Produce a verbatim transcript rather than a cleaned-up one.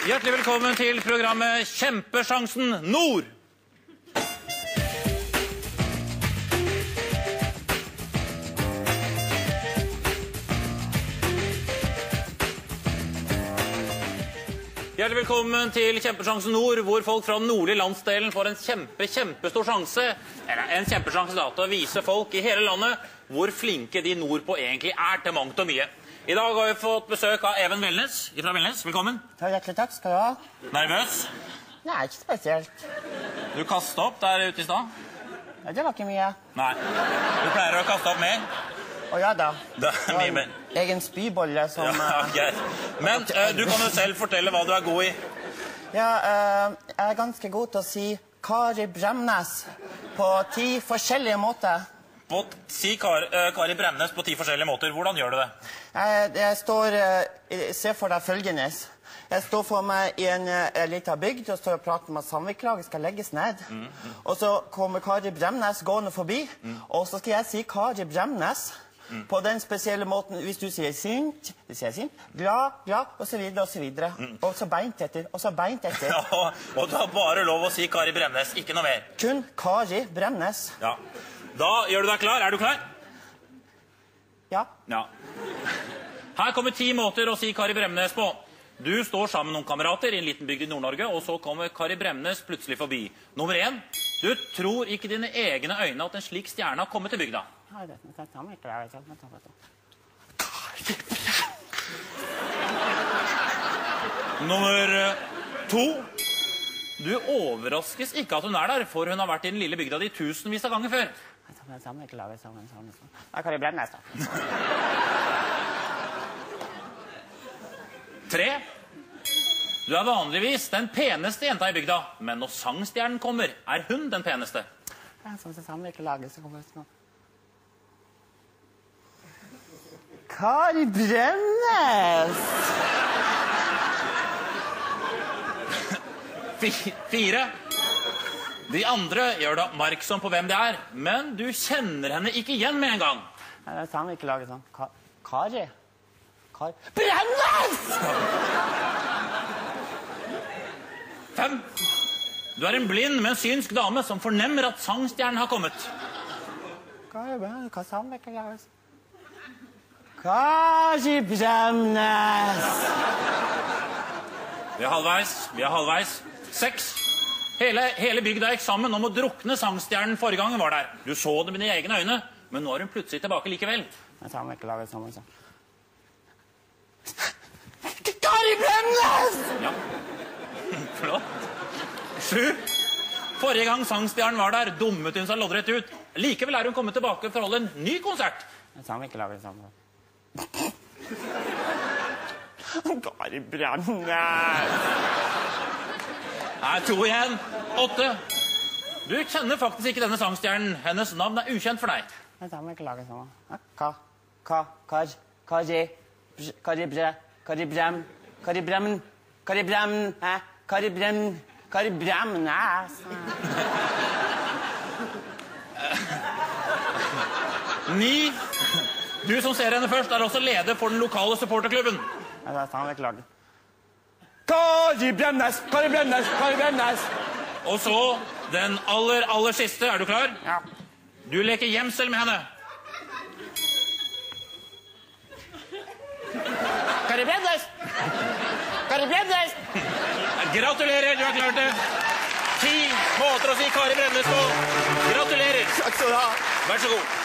Hjertelig velkommen til programmet Kjempesjansen Nord. Hjertelig velkommen til Kjempesjansen Nord, hvor folk fra den nordlige landsdelen får en kjempe, kjempestor sjanse, eller en kjempesjanse da, til å vise folk i hele landet hvor flinke de nordpå egentlig er til mangt og mye. I dag har vi fått besøk av Even Velnes, fra Velnes. Velkommen. Takk, hjertelig takk skal du ha. Nervøs? Nei, ikke spesielt. Du kastet opp der ute i stad? Ja, det var ikke mye. Nei. Du pleier å kaste opp mer? Å ja da. Det er mye mer. Egen spybolle som... Ja, greit. Men uh, du kan jo selv fortelle hva du er god i. Ja, uh, jeg er ganske god til å si Kari Bremnes på ti forskjellige måter. På, si Kar, uh, Kari Bremnes på ti forskjellige måter. Hvordan gjør du det? Jeg, jeg står... Uh, se for deg følgende. Jeg står for meg i en uh, liten bygd og står og prater om at Sandviklaget skal legges ned. Mm, mm. Og så kommer Kari Bremnes gående forbi, mm. og så skal jeg si Kari Bremnes... Mm. På den spesielle måten, hvis du sier sint, du sier sint, glad, glad, og så videre, og så videre. Mm. Og så beint etter, og så beint etter. Ja, og du har bare lov å si Kari Bremnes, ikke noe mer. Kun Kari Bremnes. Ja. Da gjør du deg klar. Er du klar? Ja. Ja. Her kommer ti måter å si Kari Bremnes på. Du står sammen med noen kamerater i en liten bygd i Nord-Norge, og så kommer Kari Bremnes plutselig forbi. Nummer én, du tror ikke dine egne øyne at en slik stjerne har kommet til bygda. Nummer to, du overraskes ikke at hun er der, for hun har vært i den lille bygda di tusenvis av ganger før. Det er Kari Bremnes da. Tre, du er vanligvis den peneste jenta i bygda, men når sangstjernen kommer, er hun den peneste. Det er sånn som samvirkelaget som kommer ut nå. Kari Bremnes! Fire, de andre gjør deg oppmerksom på hvem det er, men du kjenner henne ikke igjen med en gang. Det er samvirkelaget sånn. Ka Kari? Kari? Bremnes! Fem. Du er en blind, men synsk dame som fornemmer at sangstjernen har kommet. Kari Bremnes, hva samvirkelaget? Kari Bremnes! Vi er halvveis, vi er halvveis. Seks. Hele, hele bygda gikk sammen om å drukne sangstjernen forrige gang hun var der. Du så det med dine egne øyne, men nå er hun plutselig tilbake likevel. Jeg tar meg ikke laget sammen, så. Kari Bremnes! Ja. Flott. Sju. Forrige gang sangstjernen var der, dummet hun seg loddrett ut. Likevel er hun kommet tilbake for å holde en ny konsert. Jeg tar meg ikke laget sammen. Kari Bremnes! Her er to igjen. Åtte. Du kjenner faktisk ikke denne sangstjernen. Hennes navn er ukjent for deg. Jeg tar meg ikke laget sammen. Ka, ka, kar, Kari, Kari Bre, Kari Brem, Kari Bremen, Kari Bremen, hæ? Kari Bremen, Kari Bremnes. Ni. Du som ser henne først er også leder for den lokale supporterklubben. Jeg tar meg ikke laget. Kari Bremnes, Kari Bremnes, Kari Bremnes. Og så den aller, aller siste. Er du klar? Ja. Du leker gjemsel med henne. Kari Bremnes! Kari Bremnes! Gratulerer, du har klart det. Ti måter å si Kari Bremnes på. Gratulerer. Takk skal du ha. Vær så god.